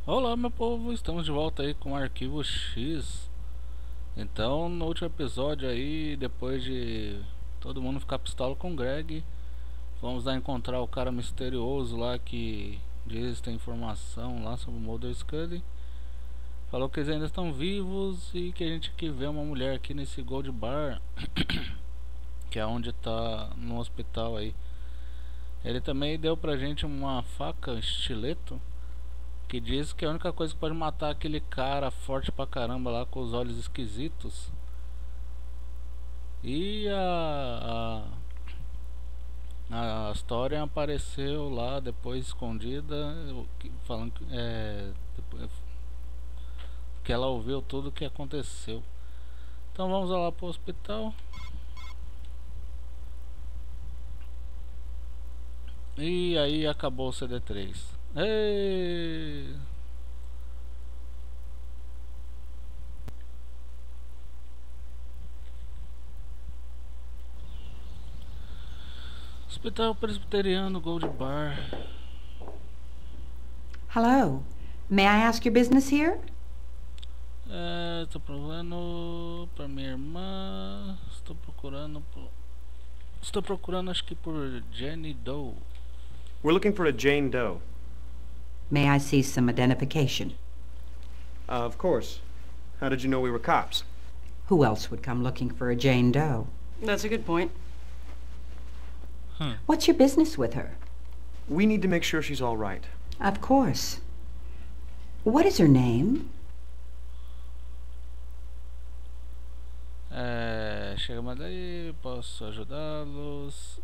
Olá, meu povo, estamos de volta aí com o Arquivo X. Então, no último episódio aí, depois de todo mundo ficar pistola com o Greg, vamos lá encontrar o cara misterioso lá que diz ter informação lá sobre o Mulder Scully. Falou que eles ainda estão vivos e que a gente aqui vê uma mulher aqui nesse Gold Bar, que é onde tá no hospital aí. Ele também deu pra gente uma faca, estileto, que diz que a única coisa que pode matar aquele cara forte pra caramba lá com os olhos esquisitos. E a história apareceu lá depois escondida, falando que ela ouviu tudo o que aconteceu. Então vamos lá pro hospital. E aí acabou o CD3. Ei! Hospital Presbiteriano Gold Bar. Hello. May I ask your business here? Estou procurando pra minha irmã. Estou procurando acho que por Jenny Doe. We're looking for a Jane Doe. May I see some identification? Of course. How did you know we were cops? Who else would come looking for a Jane Doe? That's a good point. What's your business with her? We need to make sure she's all right. Of course. What is her name? Chega mais daí, posso ajudá-los.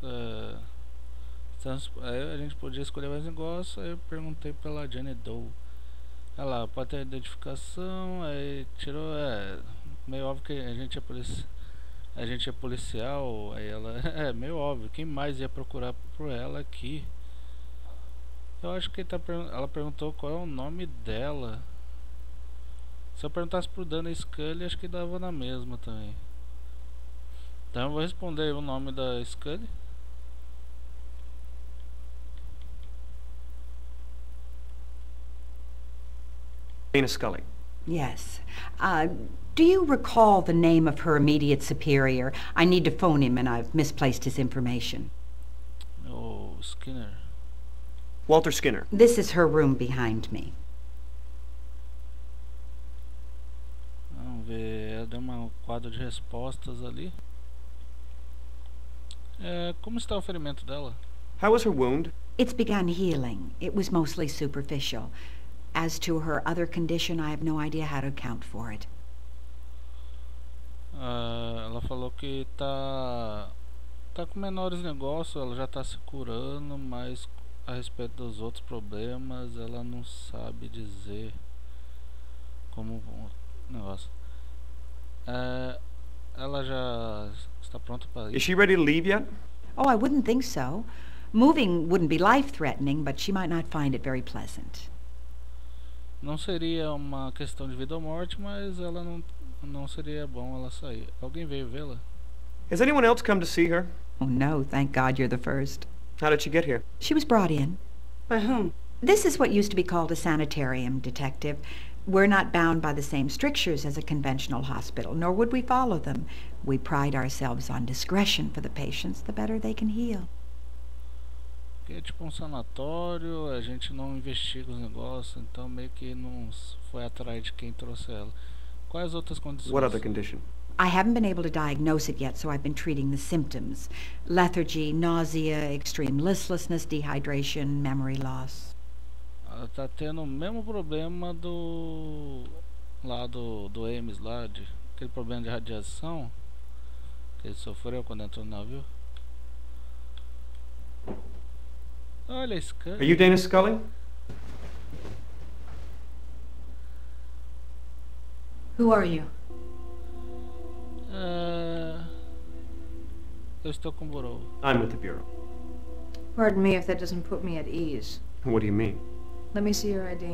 Aí a gente podia escolher mais negócio. Aí eu perguntei pela Jenny Doe. Olha lá, pode ter identificação. Aí tirou. Meio óbvio que a gente é policial. Aí ela. É meio óbvio. Quem mais ia procurar por ela aqui? Eu acho que ela perguntou qual é o nome dela. Se eu perguntasse pro Dana Scully, acho que dava na mesma também. Então eu vou responder o nome da Scully. Dana Scully. Yes. Do you recall the name of her immediate superior? I need to phone him and I've misplaced his information. Oh, Skinner. Walter Skinner. This is her room behind me. Vamos ver, ela deu um quadro de respostas ali. Como está o ferimento dela? How was her wound? It's begun healing. It was mostly superficial. As to her other condition, I have no idea how to account for it. Ela falou que tá com menores negócios, ela já tá se curando, mas a respeito dos outros problemas, ela não sabe dizer como o negócio. Ela já está pronta para Is ir? she ready to leave yet? Oh, I wouldn't think so. Moving wouldn't be life-threatening, but she might not find it very pleasant. Não seria uma questão de vida ou morte, mas ela não seria bom ela sair. Alguém veio vê-la? Has anyone else come to see her? Oh, no, thank God you're the first. How did she get here? She was brought in. By whom? This is what used to be called a sanitarium, Detective. We're not bound by the same strictures as a conventional hospital, nor would we follow them. We pride ourselves on discretion for the patients, the better they can heal. Que é tipo um sanatório, a gente não investiga os negócios, então meio que não foi atrás de quem trouxe ela. Quais outras condições? What other condition? I haven't been able to diagnose it yet, so I've been treating the symptoms. Lethargy, nausea, extreme listlessness, dehydration, memory loss. Ela tá tendo o mesmo problema do Ames lá, aquele problema de radiação que ele sofreu quando entrou no navio. Olha esse cara. Are you Dana Scully? Who are you? Eu estou com o Burrow. I'm with the Bureau. Pardon me if that doesn't put me at ease. What do you mean? Let me see your ID.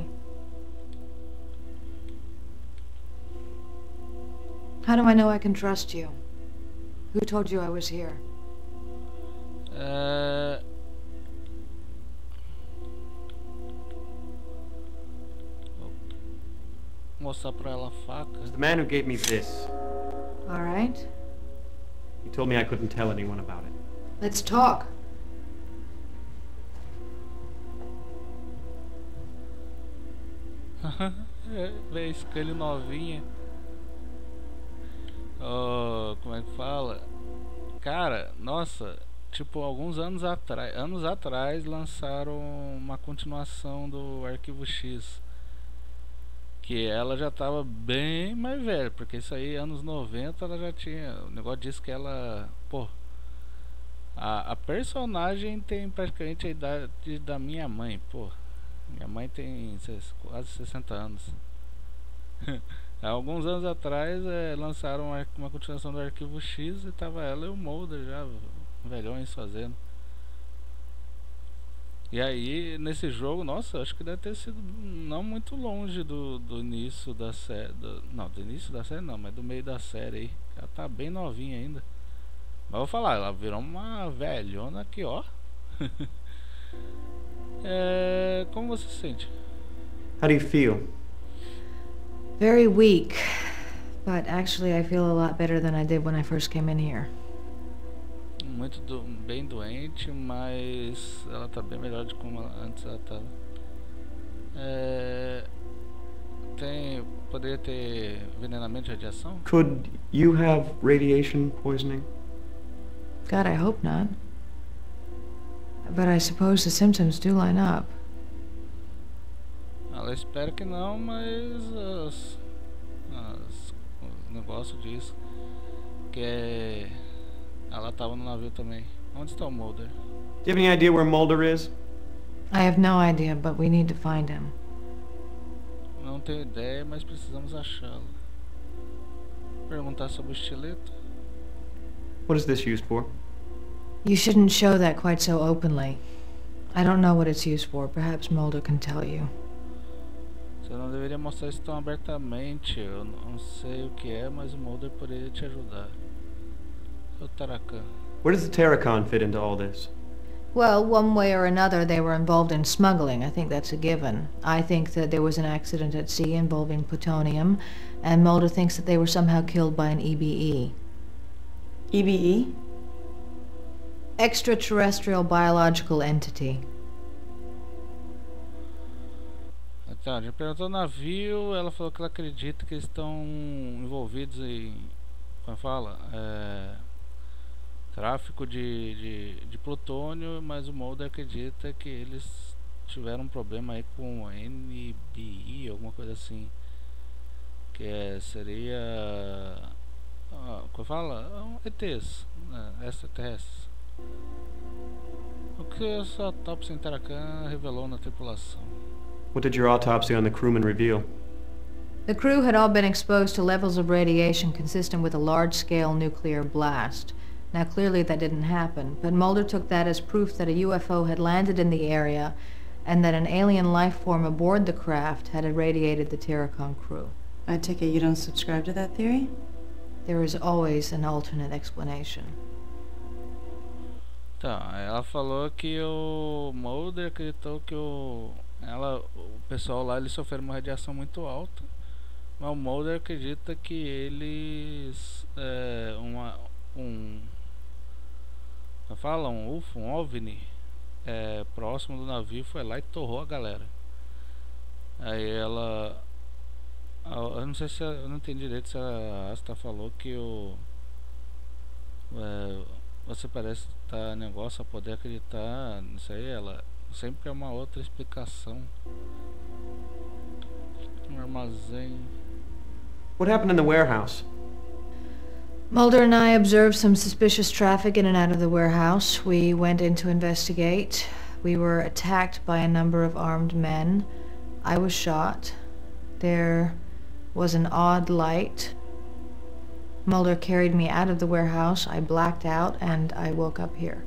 How do I know I can trust you? Who told you I was here? mostrar pra ela a faca. It was the man who gave me this. All right. He told me I couldn't tell anyone about it. Let's talk. Vê a Scully novinha. Oh, como é que fala? Cara, nossa, tipo, alguns anos atrás lançaram uma continuação do Arquivo X. Que ela já tava bem mais velha, porque isso aí, anos 90, ela já tinha. O negócio diz que ela. Pô. A personagem tem praticamente a idade da minha mãe, pô. Minha mãe tem quase 60 anos. Há alguns anos atrás lançaram uma continuação do Arquivo X e tava ela e o Mulder já velhões fazendo. E aí nesse jogo, nossa, acho que deve ter sido não muito longe do início da série. Não, do início da série não, mas do meio da série aí. Ela tá bem novinha ainda. Mas vou falar, ela virou uma velhona aqui, ó. Como você se sente? How do you feel? Very weak. But actually, I feel a lot better than I did when I first came in here. Bem doente, mas ela tá bem melhor de como antes ela tava. Poderia ter envenenamento de radiação? Could you have radiation poisoning? God, I hope not. But I suppose the symptoms do line up. Ela espera que não, mas o negócio diz que ela tava no navio também. Onde está o Mulder? Do you have any idea where Mulder is? I have no idea, but we need to find him. Não tenho ideia, mas precisamos achá-lo. Perguntar sobre o estileto? What is this used for? You shouldn't show that quite so openly. I don't know what it's used for. Perhaps Mulder can tell you. Você não deveria mostrar isso tão abertamente. Eu não sei o que é, mas o Mulder poderia te ajudar. O Tarakan. Where does the Terracon fit into all this? Well, one way or another, they were involved in smuggling. I think that's a given. I think that there was an accident at sea involving plutonium, and Mulder thinks that they were somehow killed by an EBE. EBE? Extraterrestrial biological entity. Então, a gente perguntou no navio, ela falou que ela acredita que eles estão envolvidos em... Como fala? Tráfico de plutônio, mas o Mulder acredita que eles tiveram um problema aí com NBI, alguma coisa assim. Que seria... como fala? ETs, extraterrestres. O que essa autópsia em Tarakan revelou na tripulação? What did your autopsy on the crewman reveal? The crew had all been exposed to levels of radiation consistent with a large-scale nuclear blast. Now, clearly that didn't happen, but Mulder took that as proof that a UFO had landed in the area and that an alien life form aboard the craft had irradiated the Terracon crew. I take it you don't subscribe to that theory? There is always an alternate explanation. Então, ela falou que o Mulder acreditou que o pessoal lá eles sofreram uma radiação muito alta, mas o Mulder acredita que eles um UFO, um OVNI próximo do navio foi lá e torrou a galera. Aí ela, eu não sei se eu não entendi direito se a Asta falou que você parece estar negócio a poder acreditar nisso aí. Ela sempre é uma outra explicação. Um armazém. What happened in the warehouse? Mulder and I observed some suspicious traffic in and out of the warehouse. We went in to investigate. We were attacked by a number of armed men. I was shot. There was an odd light. Mulder carried me out of the warehouse. I blacked out and I woke up here.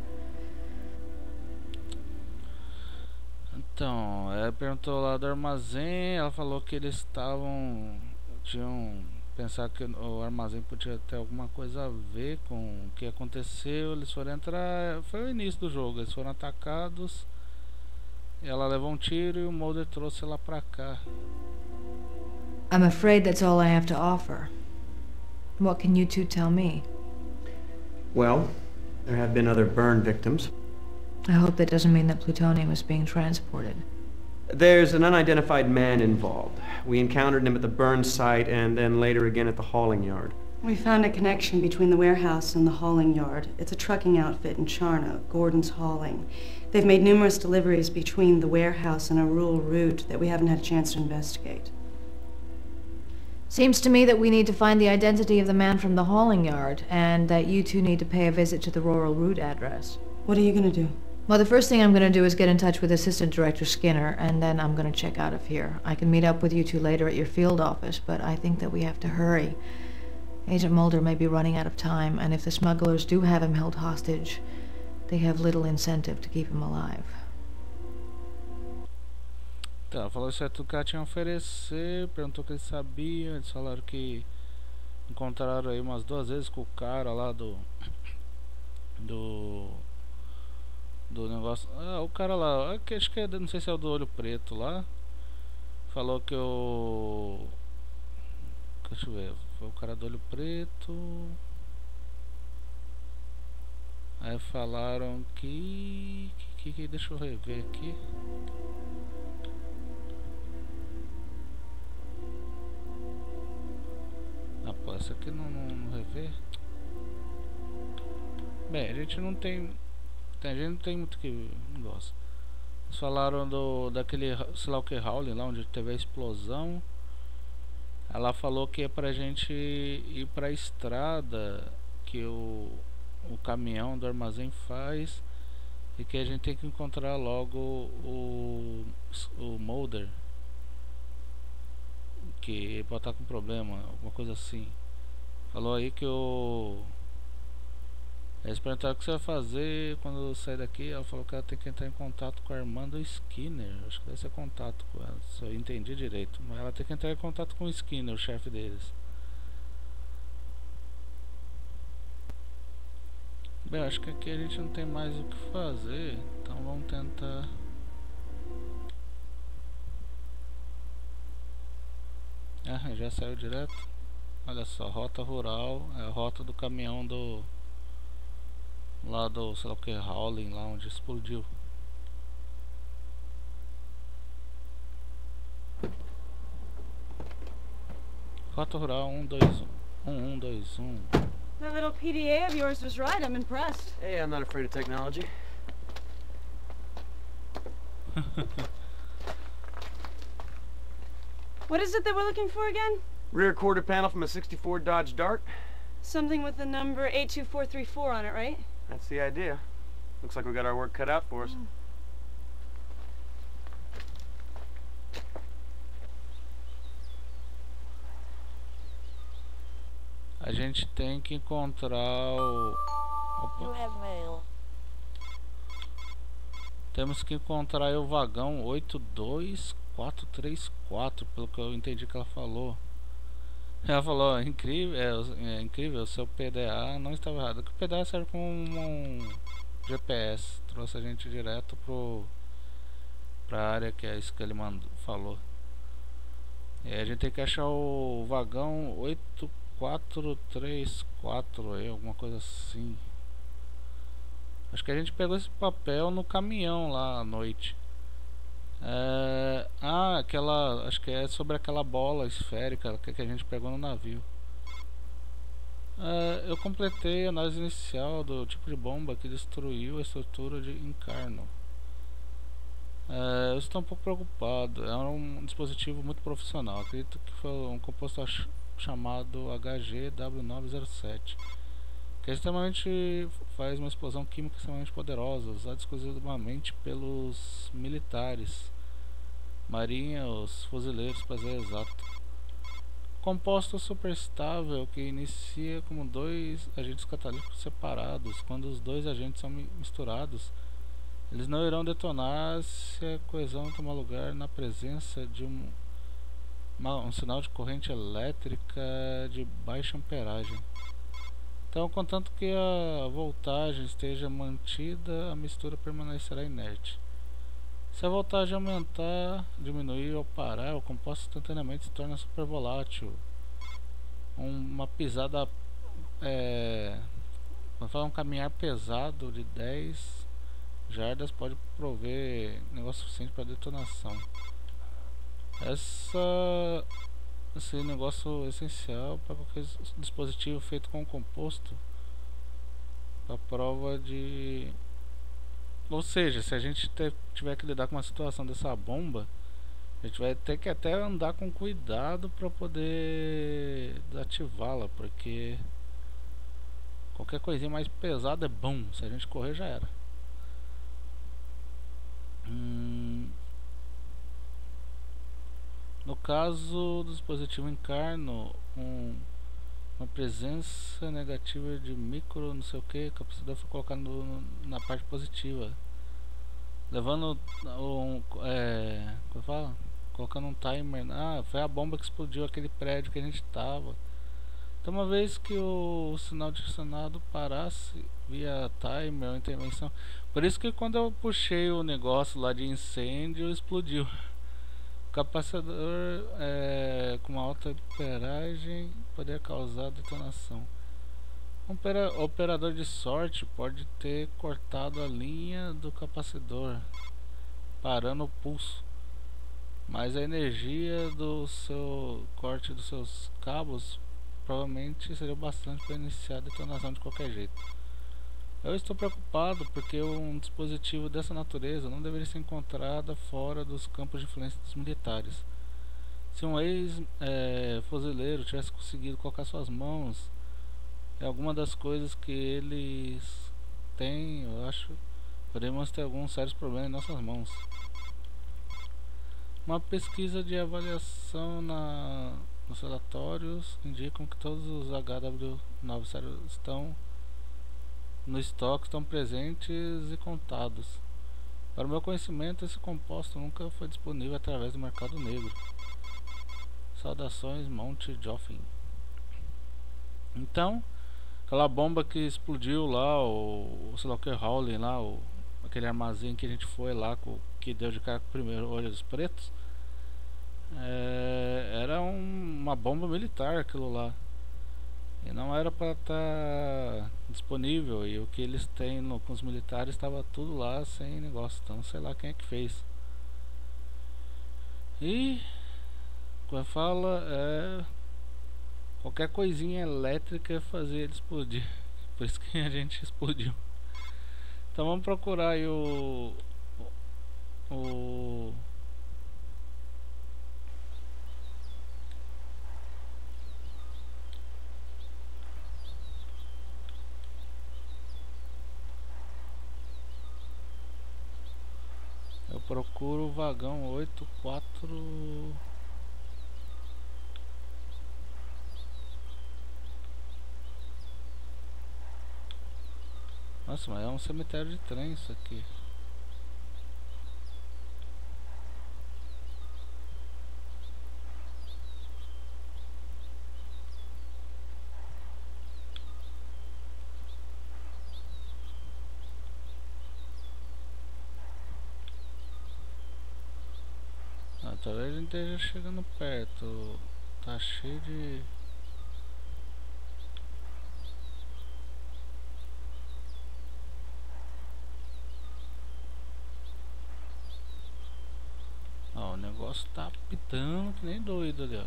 Então, ela perguntou lá do armazém. Ela falou que eles tinham pensado que o armazém podia ter alguma coisa a ver com o que aconteceu. Eles foram entrar, foi o início do jogo, eles foram atacados. Ela levou um tiro e o Mulder trouxe ela pra cá. I'm afraid that's all I have to offer. What can you two tell me? Well, there have been other burn victims. I hope that doesn't mean that plutonium is being transported. There's an unidentified man involved. We encountered him at the burn site and then later again at the hauling yard. We found a connection between the warehouse and the hauling yard. It's a trucking outfit in Charno, Gordon's Hauling. They've made numerous deliveries between the warehouse and a rural route that we haven't had a chance to investigate. Seems to me that we need to find the identity of the man from the hauling yard, and that you two need to pay a visit to the rural route address. What are you gonna do? Well, the first thing I'm gonna do is get in touch with Assistant Director Skinner, and then I'm gonna check out of here. I can meet up with you two later at your field office, but I think that we have to hurry. Agent Mulder may be running out of time, and if the smugglers do have him held hostage, they have little incentive to keep him alive. Tá, falou isso é tudo que ela tinha a oferecer, perguntou o que eles sabiam, eles falaram que encontraram aí umas 2 vezes com o cara lá do negócio. Ah, o cara lá, acho que é, não sei se é o do olho preto lá. Falou que o... Deixa eu ver, foi o cara do olho preto. Aí falaram que deixa eu rever aqui. Ah, pô, essa aqui não rever. Bem, a gente não tem muito que não gosta. Eles falaram daquele, sei lá o que, Howling, lá onde teve a explosão. Ela falou que é pra gente ir pra estrada que o caminhão do armazém faz, e que a gente tem que encontrar logo o Mulder, que pode estar com problema, alguma coisa assim. Falou aí que eles perguntaram o que você vai fazer quando sair daqui. Ela falou que ela tem que entrar em contato com a irmã do Skinner. Acho que deve ser contato com ela, se eu entendi direito. Mas ela tem que entrar em contato com o Skinner, o chefe deles. Bem, acho que aqui a gente não tem mais o que fazer, então vamos tentar. Ah, já saiu direto. Olha só, rota rural, é a rota do caminhão do... lá do, sei lá o que, Howling, lá onde explodiu. Rota rural 1121. That little PDA of yours was right. I'm impressed. Hey, I'm not afraid of technology. What is it that we're looking for again? Rear quarter panel from a '64 Dodge Dart. Something with the number 82434 on it, right? That's the idea. Looks like we got our work cut out for us. A gente tem que encontrar o... Opa. Temos que encontrar aí o vagão 82434, pelo que eu entendi que ela falou. Ela falou, é incrível, seu PDA não estava errado. Que o PDA serve como um GPS, trouxe a gente direto pra área que é isso que ele falou. E a gente tem que achar o vagão 8434 aí, alguma coisa assim. Acho que a gente pegou esse papel no caminhão lá à noite. Aquela, acho que é sobre aquela bola esférica que a gente pegou no navio. Eu completei a análise inicial do tipo de bomba que destruiu a estrutura de Incarno. Eu estou um pouco preocupado. É um dispositivo muito profissional. Acredito que foi um composto chamado HGW907, que faz uma explosão química extremamente poderosa, usada exclusivamente pelos militares, marinha, os fuzileiros, para ser exato. Composto superestável que inicia como 2 agentes catalíticos separados. Quando os 2 agentes são misturados, eles não irão detonar se a coesão tomar lugar na presença de um sinal de corrente elétrica de baixa amperagem. Então, contanto que a voltagem esteja mantida, a mistura permanecerá inerte. Se a voltagem aumentar, diminuir ou parar, o composto instantaneamente se torna super volátil. Uma pisada, vamos falar, um caminhar pesado de 10 jardas pode prover negócio suficiente para detonação. Esse negócio é essencial para qualquer dispositivo feito com composto. A prova de... Ou seja, se a gente tiver que lidar com uma situação dessa bomba, a gente vai ter que até andar com cuidado para poder desativá-la, porque qualquer coisinha mais pesada é bom. Se a gente correr, já era. No caso do dispositivo encarno, uma presença negativa de micro não sei o que, capacidade foi colocado na parte positiva, levando como fala? Colocando um timer. Foi a bomba que explodiu aquele prédio que a gente tava. Então, uma vez que o sinal direcionado parasse via timer ou intervenção, por isso que quando eu puxei o negócio lá de incêndio, explodiu. O capacitor com uma alta amperagem poderia causar detonação. Um operador de sorte pode ter cortado a linha do capacitor, parando o pulso, mas a energia do seu corte dos seus cabos provavelmente seria bastante para iniciar a detonação de qualquer jeito. Eu estou preocupado porque um dispositivo dessa natureza não deveria ser encontrado fora dos campos de influência dos militares. Se um ex-fuzileiro tivesse conseguido colocar suas mãos em alguma das coisas que eles têm, eu acho, podemos ter alguns sérios problemas em nossas mãos. Uma pesquisa de avaliação nos relatórios indicam que todos os HW90 estão no estoque, estão presentes e contados. Para o meu conhecimento, esse composto nunca foi disponível através do mercado negro. Saudações, Monte Joffin. Então, aquela bomba que explodiu lá, sei lá o que, Howling lá, aquele armazém que a gente foi lá, que deu de cara com o primeiro olho dos pretos, era uma bomba militar aquilo lá. E não era para estar disponível, e o que eles têm com os militares estava tudo lá sem negócio, então sei lá quem é que fez. E quando fala qualquer coisinha elétrica fazer ele explodir, por isso que a gente explodiu. Então vamos procurar aí eu procuro o vagão 84. Nossa, mas é um cemitério de trem isso aqui. Talvez a gente esteja chegando perto. Tá cheio de... o negócio tá apitando que nem doido ali, ó.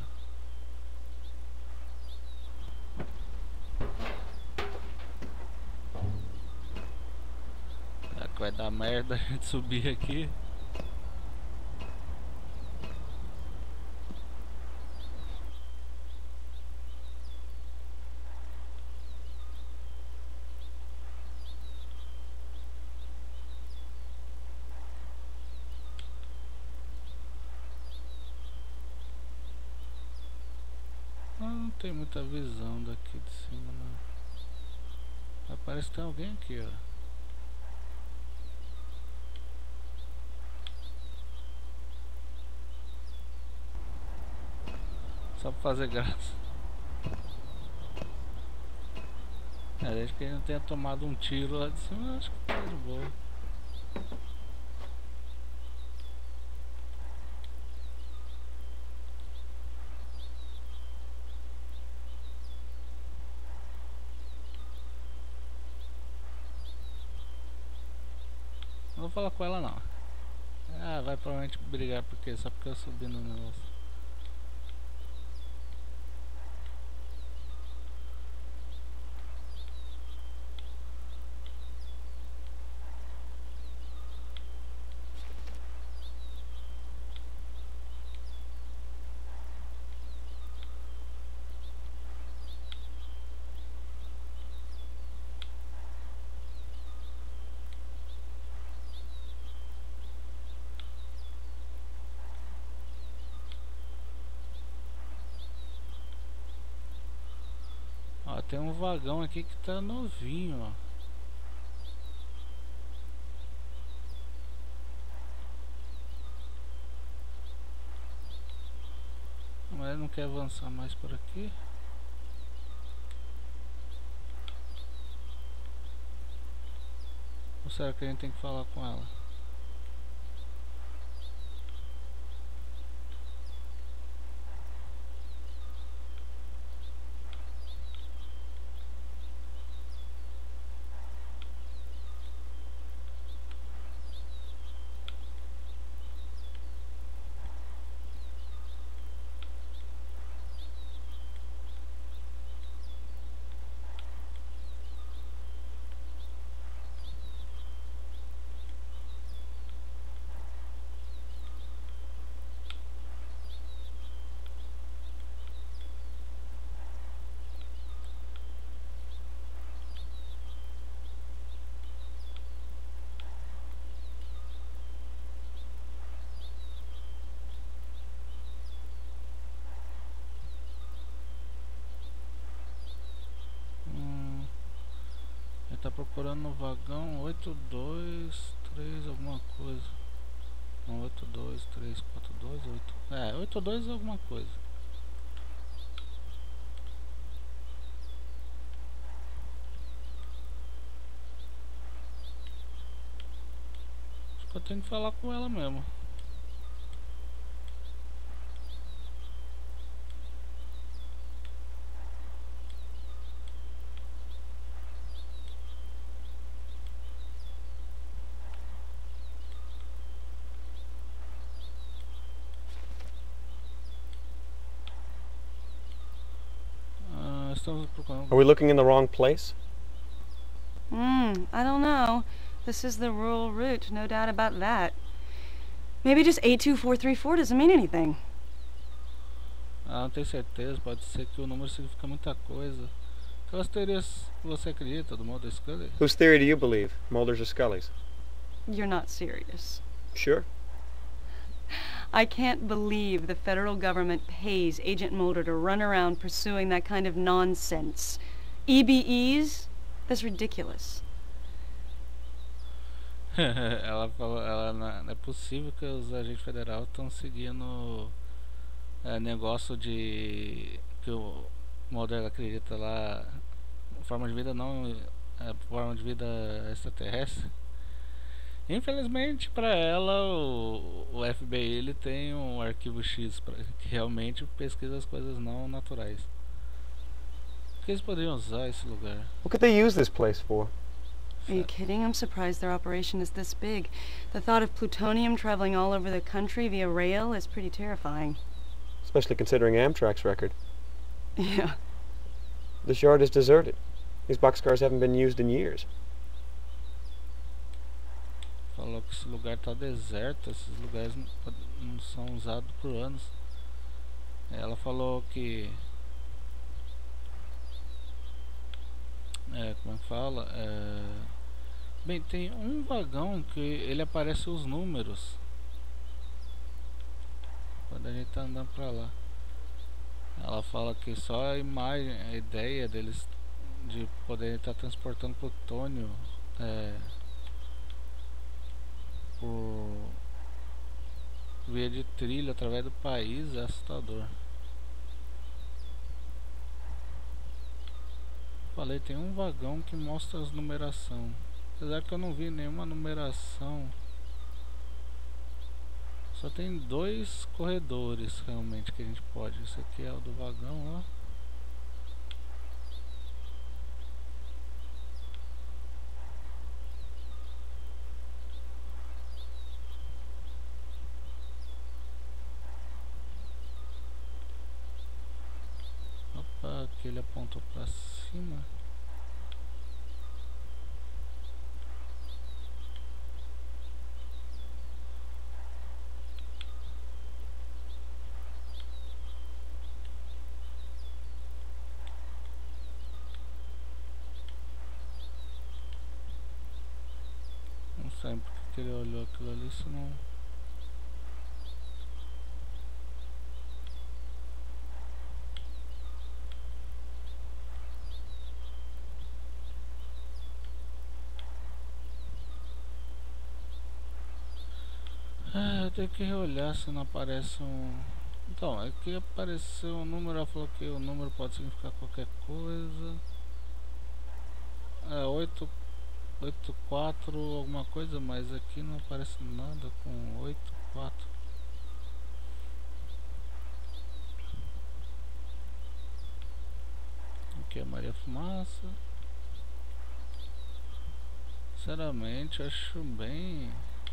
Será que vai dar merda a gente subir aqui? Não tem muita visão daqui de cima, não. Mas parece que tem alguém aqui, ó. Só pra fazer graça. Desde que ele não tenha tomado um tiro lá de cima, eu acho que tá de boa. falar com ela não. Ah, vai provavelmente brigar porque só porque eu subi no negócio. Ó, tem um vagão aqui que tá novinho, ó. Mas não quer avançar mais por aqui. Ou será que a gente tem que falar com ela? Ele tá procurando no vagão 823 alguma coisa. Não, 82342 8. É, 82 alguma coisa. Acho que eu tenho que falar com ela mesmo. Estamos procurando. Are we looking in the wrong place? I don't know. This is the rural route, no doubt about that. Maybe just 82434 doesn't mean anything. Ah, não tenho certeza, pode ser que o número significa muita coisa. Quais teorias você acredita do Mulder e Scully? Whose theory do you believe? Mulder's or Scully's? You're not serious. Sure. I can't believe the federal government pays Agent Mulder to run around pursuing that kind of nonsense. EBEs? That's ridiculous. Ela falou, não é possível que os agentes federais estão seguindo negócio de que o Mulder acredita lá, forma de vida não, forma de vida extraterrestre. Infelizmente para ela o FBI ele tem um arquivo X que realmente pesquisa as coisas não naturais. Por que eles poderiam usar esse lugar? What could they use this place for? Are you kidding? I'm surprised their operation is this big. The thought of plutonium traveling all over the country via rail is pretty terrifying. Especially considering Amtrak's record. Yeah. This yard is deserted. These boxcars haven't been used in years. Falou que esse lugar tá deserto, esses lugares não são usados por anos. Ela falou que como é que fala? Bem, tem um vagão que ele aparece os números quando a gente tá andando pra lá. Ela fala que só a imagem, a ideia deles de poder estar transportando plutônio por via de trilha através do país é assustador. Falei, tem um vagão que mostra as numeração. Apesar que eu não vi nenhuma numeração. Só tem 2 corredores realmente que a gente pode. Esse aqui é o do vagão, ó. que ele apontou pra cima. Não sei porque ele olhou aquilo ali, se não... Eu tenho que reolhar se não aparece um... Então, é que apareceu um número, ela falou que o número pode significar qualquer coisa. É 84 alguma coisa, mas aqui não aparece nada com 84. Aqui é Maria Fumaça. Sinceramente, acho bem...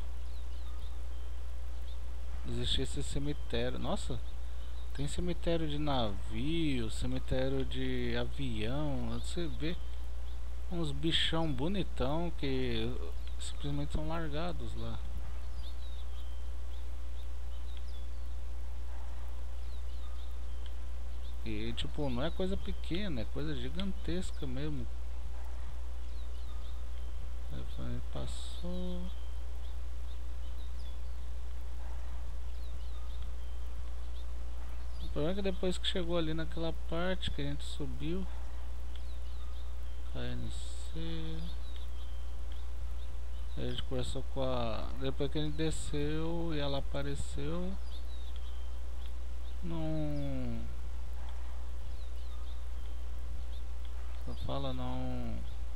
Existe esse cemitério. Nossa, tem cemitério de navio, cemitério de avião. Você vê uns bichão bonitão que simplesmente são largados lá. E tipo, não é coisa pequena, é coisa gigantesca mesmo. Aí passou. O problema é que depois que chegou ali naquela parte que a gente subiu, KNC, a gente conversou com a... Depois que a gente desceu e ela apareceu, não... Só fala não...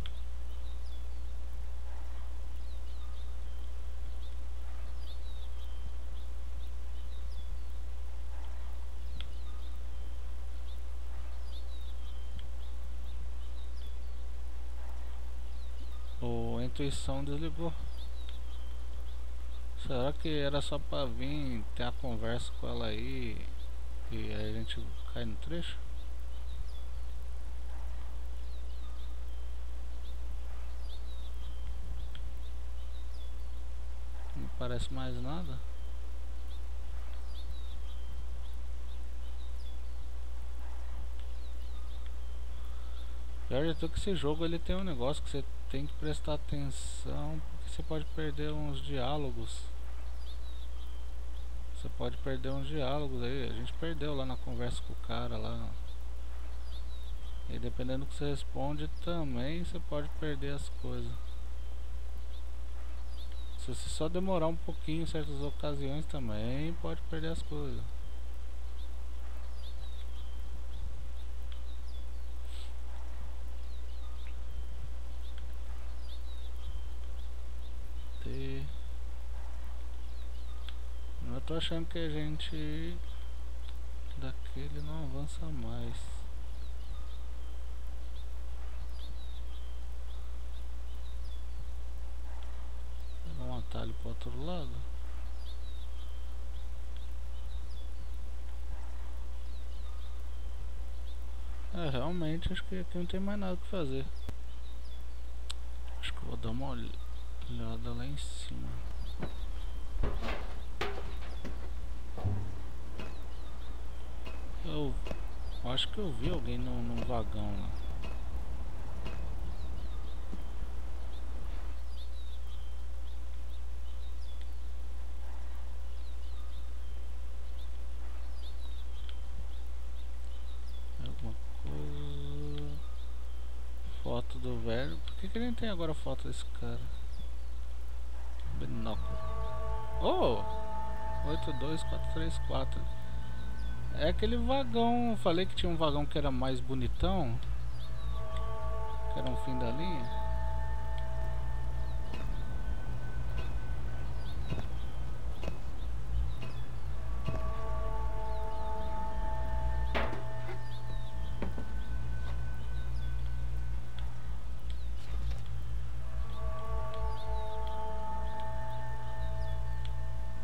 A intuição desligou. Será que era só pra vir ter a conversa com ela aí e aí a gente cai no trecho? Não parece mais nada. Pior de tudo que esse jogo ele tem um negócio que você tem que prestar atenção, porque você pode perder uns diálogos. Você pode perder uns diálogos aí. A gente perdeu lá na conversa com o cara lá. E dependendo do que você responde também, você pode perder as coisas. Se você só demorar um pouquinho em certas ocasiões também, pode perder as coisas. Eu tô achando que a gente daquele não avança mais. Pegar um atalho pro outro lado. É, realmente acho que aqui não tem mais nada pra fazer. Acho que eu vou dar uma olhada lá em cima. Eu acho que eu vi alguém num vagão lá. Alguma coisa. Foto do velho. Por que ele não tem agora foto desse cara? Binóculo. Oh! 82434. É aquele vagão. Falei que tinha um vagão que era mais bonitão, que era um fim da linha.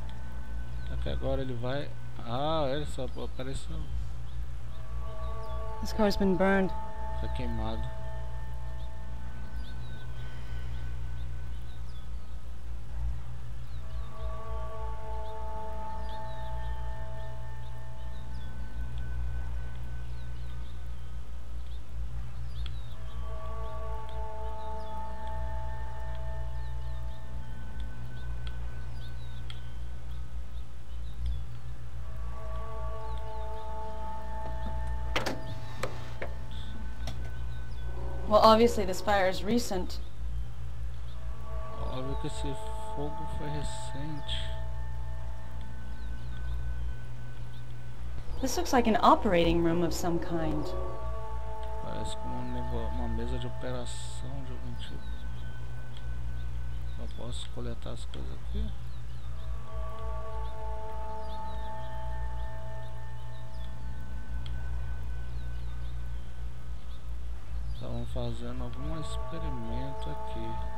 Só que agora ele vai... Ah, ele só apareceu. This car's been burned. Foi queimado. Well, obviously this fire is recent. Óbvio que esse fogo foi recente. This looks like an operating room of some kind. Parece como uma mesa de operação de algum tipo. Eu posso coletar as coisas aqui? Estavam fazendo algum experimento aqui.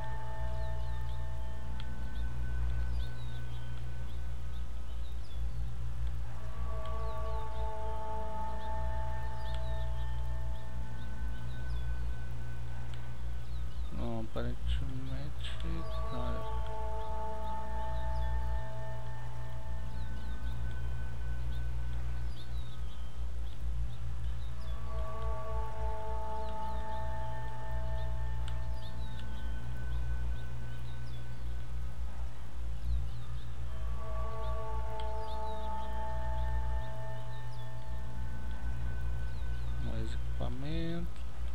Não, aparentemente não. Mais equipamento.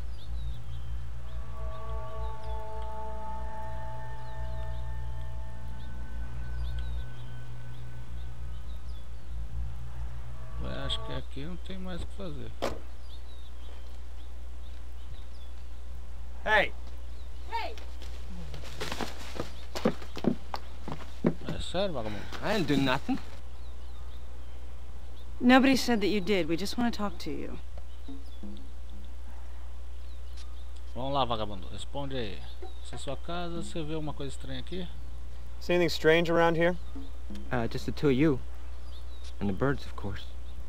Eu acho que aqui não tem mais o que fazer. Hey! É sério, vagabundo? I didn't do nothing. Nobody said that you did. We just want to talk to you. Vamos lá, vagabundo. Responde aí. Se é sua casa, você vê alguma coisa estranha aqui? See anything strange around here? Just the two of you. And the birds, of course.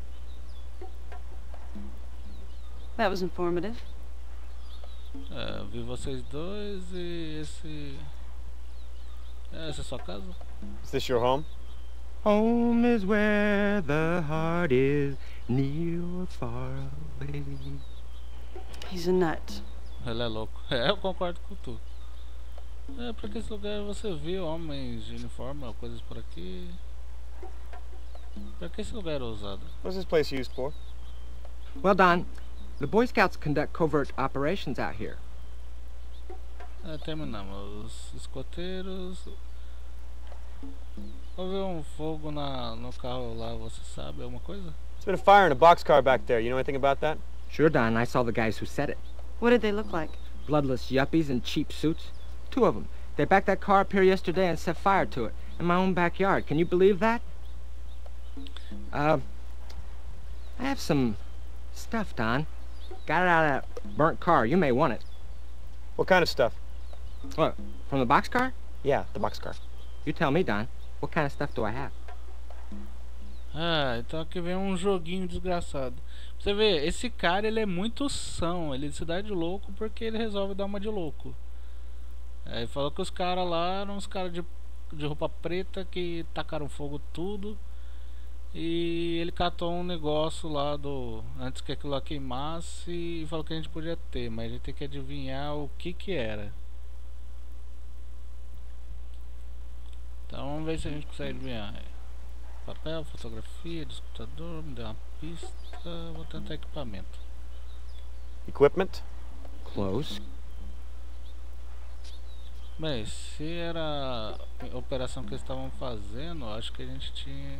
That was informative. É, vi vocês dois e esse... Essa é sua casa? Is this your home? Home is where the heart is, near or far away. He's a nut. Ele é louco. É, eu concordo com tu. É, porque esse lugar você viu homens de uniforme ou coisas por aqui. Pra que esse lugar era usado? What's this place used for? Well, Don, the Boy Scouts conduct covert operations out here. É, terminamos. Os escoteiros. Houve um fogo no carro lá, você sabe alguma coisa? There's been a fire in a boxcar back there. You know anything about that? Sure, Don, I saw the guys who set it. What did they look like? Bloodless yuppies in cheap suits. Two of them. They backed that car up here yesterday and set fire to it. In my own backyard. Can you believe that? I have some stuff, Don. Got it out of that burnt car. You may want it. What kind of stuff? What, from the boxcar? Yeah, the boxcar. You tell me, Don. What kind of stuff do I have? Ah, então aqui vem um joguinho desgraçado. Você vê, esse cara ele é muito são, ele se dá de louco porque ele resolve dar uma de louco. Ele falou que os caras lá eram uns caras de roupa preta que tacaram fogo tudo. E ele catou um negócio lá antes que aquilo lá queimasse e falou que a gente podia ter, mas a gente tem que adivinhar o que era. Então vamos ver se a gente consegue adivinhar. Papel, fotografia, disputador, me deu uma pista, vou tentar equipamento. Equipment? Close. Bem, se era a operação que eles estavam fazendo, acho que a gente tinha...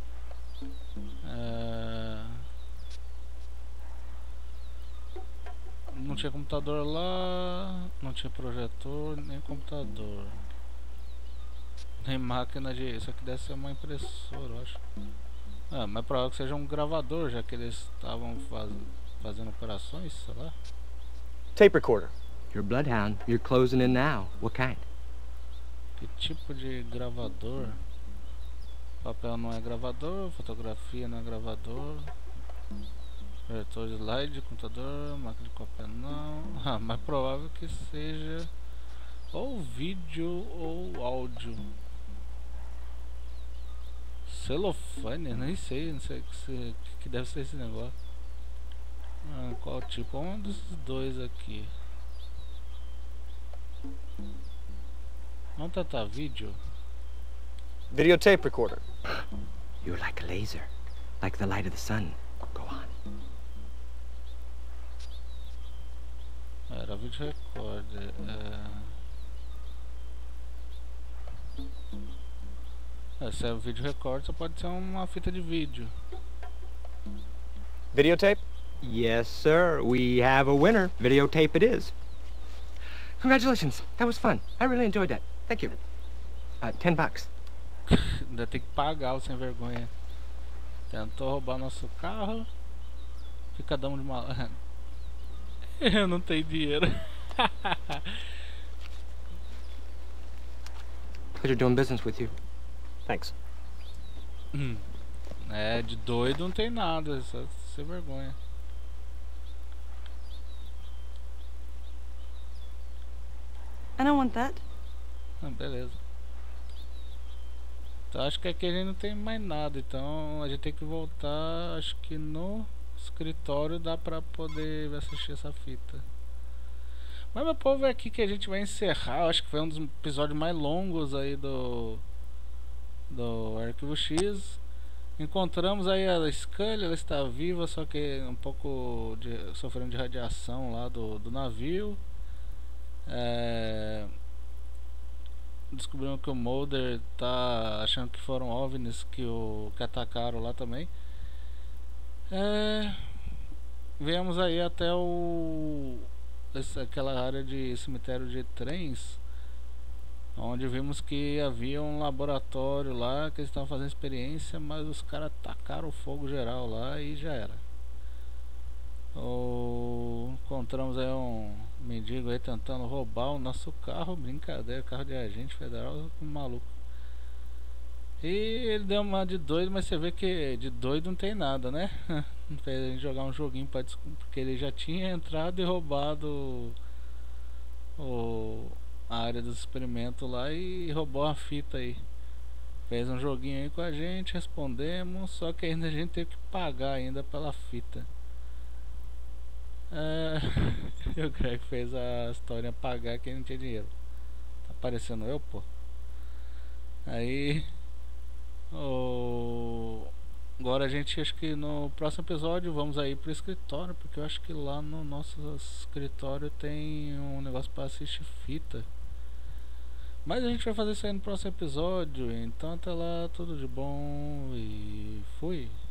Não tinha computador lá, não tinha projetor, nem computador. Nem máquina de... Isso aqui deve ser uma impressora, eu acho. Mas provável que seja um gravador, já que eles estavam fazendo operações, sei lá. Tape recorder. You're a bloodhound. You're closing in now. What kind? Que tipo de gravador? Papel não é gravador, fotografia não é gravador. Projetor de slide, computador, máquina de cópia não. Ah, mais provável que seja ou vídeo ou áudio. Celofane? Nem sei, não sei o que deve ser esse negócio. Ah, qual tipo? Um desses dois aqui. Vamos tentar vídeo. Videotape recorder. You're like a laser, like the light of the sun. Go on. Era vídeo recorder. Se é um vídeo recorder, só pode ser uma fita de vídeo. Videotape? Yes, sir. We have a winner. Videotape it is. Congratulations. That was fun. I really enjoyed that. Thank you. $10. Ainda tem que pagar o sem vergonha. Tentou roubar nosso carro. Fica dando de mal. Eu não tenho dinheiro. Pleasure doing business with you. Thanks. É, de doido não tem nada, só sem vergonha. I don't want that. Ah, beleza. Então acho que aqui a gente não tem mais nada, então a gente tem que voltar, acho que no escritório dá pra poder assistir essa fita. Mas meu povo, é aqui que a gente vai encerrar, acho que foi um dos episódios mais longos aí do Arquivo X. Encontramos aí a Scully, ela está viva, só que um pouco sofrendo de radiação lá do navio. Descobrimos que o Mulder tá achando que foram OVNIs que atacaram lá também. Viemos aí até aquela área de cemitério de trens, onde vimos que havia um laboratório lá que eles estavam fazendo experiência, mas os caras tacaram fogo geral lá e já era. Encontramos aí um mendigo aí tentando roubar o nosso carro, brincadeira, carro de agente federal, maluco. E ele deu uma de doido, mas você vê que de doido não tem nada, né? Fez a gente jogar um joguinho pra descobrir, porque ele já tinha entrado e roubado a área dos experimentos lá e roubou a fita aí. Fez um joguinho aí com a gente, respondemos, só que ainda a gente teve que pagar ainda pela fita. E o Greg fez a história pagar que ele não tinha dinheiro. Tá parecendo eu, pô. Aí agora a gente, acho que no próximo episódio vamos aí pro escritório, porque eu acho que lá no nosso escritório tem um negócio para assistir fita. Mas a gente vai fazer isso aí no próximo episódio. Então até lá, tudo de bom e fui.